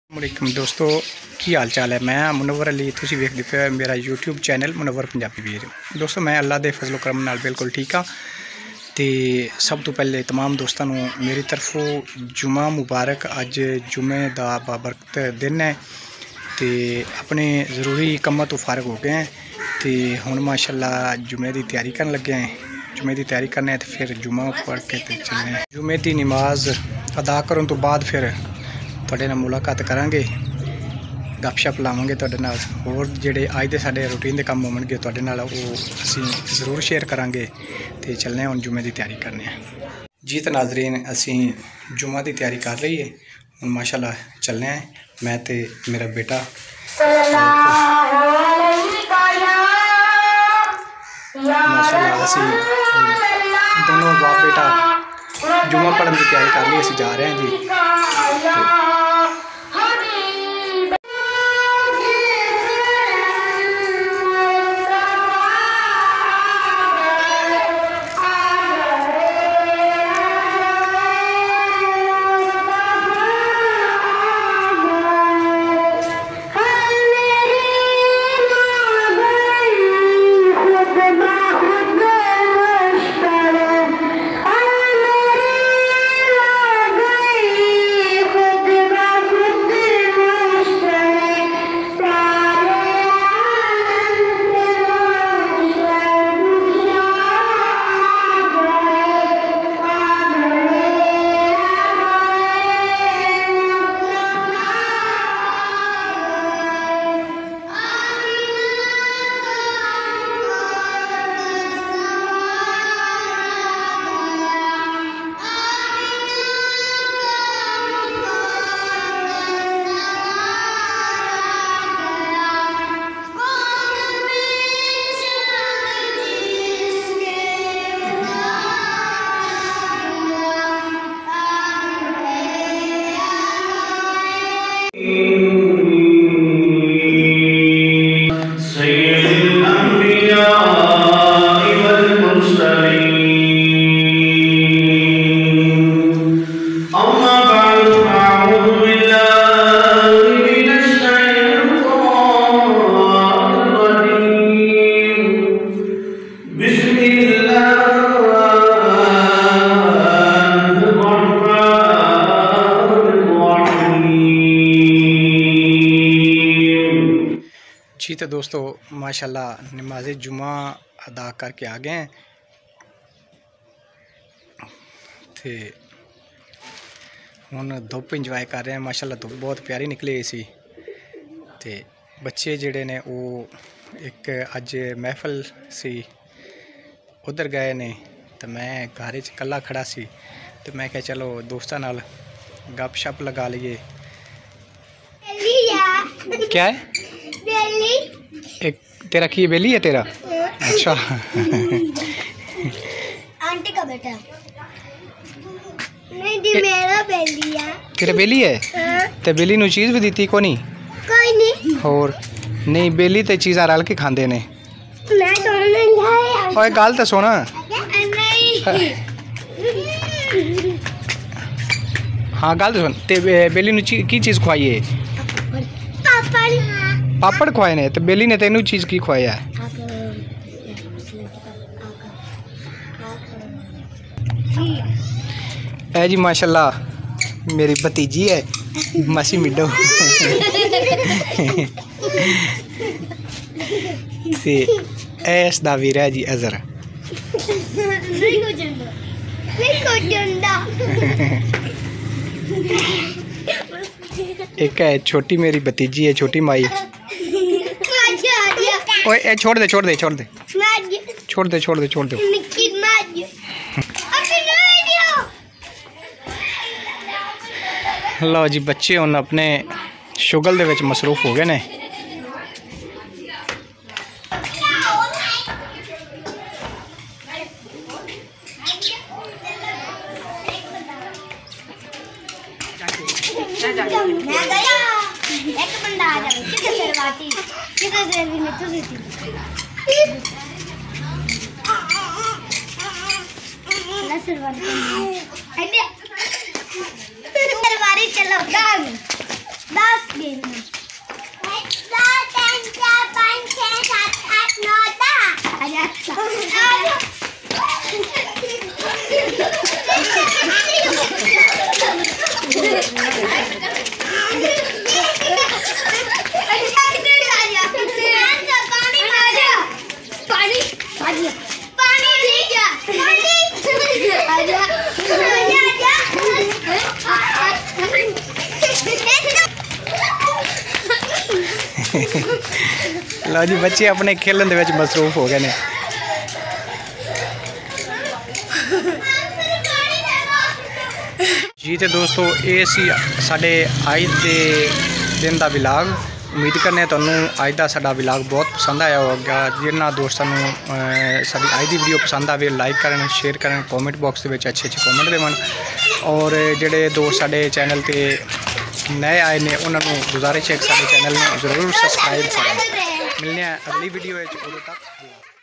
वालेकुम दोस्तों की हाल चाल है। मैं मुनव्वर अली, तुसी वेखदे पे मेरा यूट्यूब चैनल मुनव्वर पंजाबी वीर। दोस्तों मैं अल्लाह दे फजलो करम नाल बिल्कुल ठीक हाँ। तो सब तो पहले तमाम दोस्तों मेरी तरफों जुमा मुबारक। अज जुमे का बाबरकत दिन है तो अपने ज़रूरी कम्मां तो फारग हो गए हैं तो हुण माशाअल्लाह जुमे की तैयारी करन लगे हैं। जुमे की तैयारी करने तो फिर जुमा पढ़ के तो चलने। जुमे की नमाज अदा करने तो बाद फिर तुहाडे नाल मुलाकात करांगे, गपशप लावांगे तुहाडे नाल। होर जिहड़े अज दे साडे रूटीन दे काम होणगे तुहाडे नाल वो असीं जरूर शेयर करांगे। तो चलने हुण जुमे की तैयारी करने हैं जी। तो नाज़रीन असीं जुमा की तैयारी कर रही है हुण माशाअल्लाह चलने हैं मैं ते मेरा बेटा। माशाअल्लाह असीं दोनों बाप बेटा जुमा पढ़ने की तैयारी कर ली। असीं जा रहे हैं जी। जी तो दोस्तों माशाल्लाह नमाज जुमा अदा करके आ गए हैं तो हुण धुप इंजॉय कर रहे हैं। माशाल्लाह धुप बहुत प्यारी निकली सी। तो बच्चे जिहड़े ने वो एक अज महफल सी उधर गए ने तो मैं घर च कल्ला खड़ा सी तो मैं क्या चलो दोस्तों नाल गपशप लगा लीए। क्या है एक तेरा की बेली है तेरा? अच्छा आंटी का बेटा नहीं दी मेरा बेली है। तेरा बेली है? ते बेली नु चीज़ भी दी को नहीं? कोई नहीं। और नहीं बेली ते चीज़ां रल के खांदे ने। मैं तो नहीं खाया। ओए गल तो सुन। नहीं हाँ गल तो सुन। ते बेली नु की चीज़ खुआई है? पापड़ खुआए ने। तो बेली ने तेनू चीज़ की खुआया है? है जी माशाल्लाह मेरी भतीजी है मासी मिडो। इसदा वीर है जी अजहर। एक है छोटी मेरी भतीजी है छोटी माई। ओए ए छोड़ दे छोड़ दे छोड़ दे छोड़ दे छोड़ दे छोड़ दे। लो जी बच्चे हुण अपने शुगल दे विच मसरूफ हो गए ने। एक बंदा आ जाए किसे सरवाती किसे सेवी ने तुसी थी ना सरवाती आइडिया सरवारी चलो 10 लो जी बच्चे अपने खेलन दे विच मसरूफ हो गए ने। जी तो दोस्तों ये सी साडे अज दे दिन दा विलाग। उम्मीद करने तुहानू अज दा साडा विलाग बहुत पसंद आया होगा। जिन्हां दोस्तां नू साडी अज दी वीडियो पसंद आवे लाइक करन शेयर करन कॉमेंट बॉक्स दे विच अच्छे कॉमेंट देवन। और जिहड़े दोस्त साडे चैनल ते नए आए ने उन्होंने गुजारिश है कि साडे चैनल में जरूर सब्सक्राइब करें। मिलने अगली वीडियो उदों तक।